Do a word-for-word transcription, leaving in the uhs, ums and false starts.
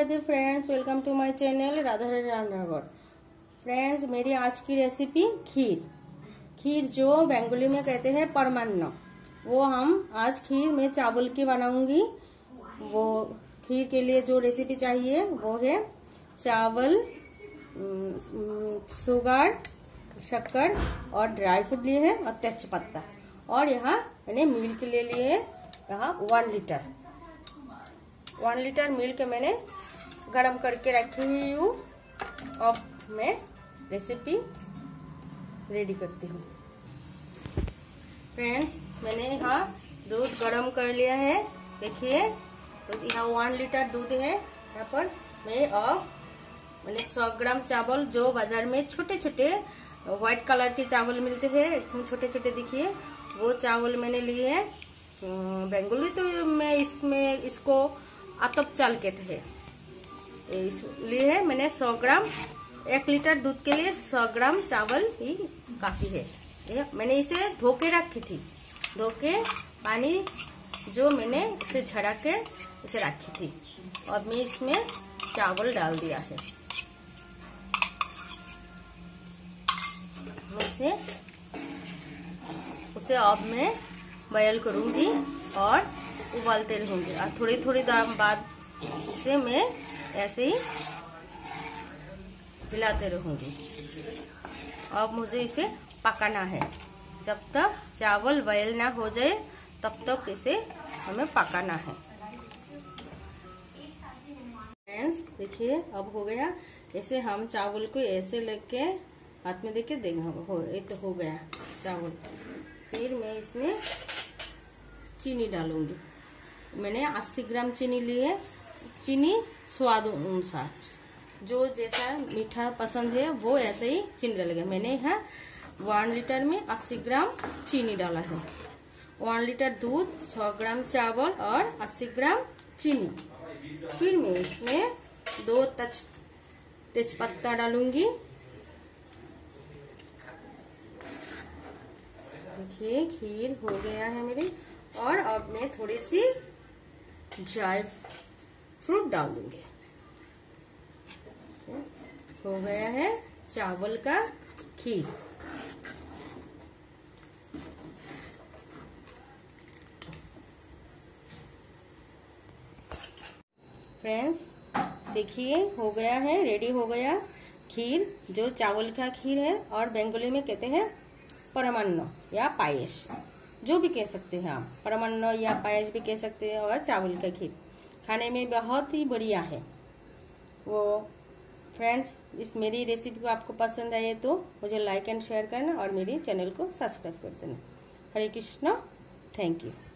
Radhe friends, welcome to my channel Radha Ranragarh. Friends, मेरी आज की रेसिपी खीर खीर जो बंगाली में कहते हैं परमान्न, वो हम आज खीर में चावल की बनाऊंगी। वो खीर के लिए जो रेसिपी चाहिए वो है चावल, शुगर, शक्कर और ड्राई फ्रूट लिए है और तेज पत्ता। और यहाँ मैंने मिल्क ले लिए है, यहाँ one litre one litre milk मैंने गरम करके रखी हुई हूँ। अब मैं रेसिपी रेडी करती हूँ। फ्रेंड्स, मैंने यहाँ दूध गरम कर लिया है, देखिए। तो यहाँ वन लीटर दूध है। यहाँ पर मैं अब मैंने सौ ग्राम चावल, जो बाजार में छोटे छोटे व्हाइट कलर के चावल मिलते हैं, एकदम छोटे छोटे दिखिए, वो चावल मैंने लिए हैं। बंगाली तो मैं इसमें इसको आतप चाल कहते हैं। इसलिए है मैंने सौ ग्राम, एक लीटर दूध के लिए सौ ग्राम चावल ही काफी है। मैंने इसे धो के रखी थी, धो के पानी जो मैंने इसे झड़ा के इसे रखी थी। और मैं इसमें चावल डाल दिया है। उसे उसे अब मैं बॉयल करूंगी और उबालते रहूंगी। और थोड़ी थोड़ी देर बाद इसे मैं ऐसे ही हिलाते रहूंगी। अब मुझे इसे पकाना है। जब तक चावल बॉयल ना हो जाए तब तक इसे हमें पकाना है। फ्रेंड्स, देखिए अब हो गया। ऐसे हम चावल को ऐसे लेके हाथ में देखे देखना हो, ये तो हो गया चावल। फिर मैं इसमें चीनी डालूंगी। मैंने अस्सी ग्राम चीनी ली है। चीनी स्वाद अनुसार, जो जैसा मीठा पसंद है वो ऐसे ही चीनी डालेगा। मैंने यहाँ वन लीटर में अस्सी ग्राम चीनी डाला है। वन लीटर दूध, सौ ग्राम चावल और अस्सी ग्राम चीनी। फिर मैं इसमें दो तेज तेज पत्ता डालूंगी। देखिए खीर हो गया है मेरी। और अब मैं थोड़ी सी ड्राई फ्रूट डाल दूंगी। हो गया है चावल का खीर। फ्रेंड्स, देखिए हो गया है, रेडी हो गया खीर, जो चावल का खीर है। और बंगाली में कहते हैं परमान्न या पायस, जो भी कह सकते हैं आप। परमान्न या पायस भी कह सकते हैं। और चावल का खीर खाने में बहुत ही बढ़िया है वो। फ्रेंड्स, इस मेरी रेसिपी को आपको पसंद आए तो मुझे लाइक एंड शेयर करना और मेरे चैनल को सब्सक्राइब कर देना। Hare Krishna, thank you.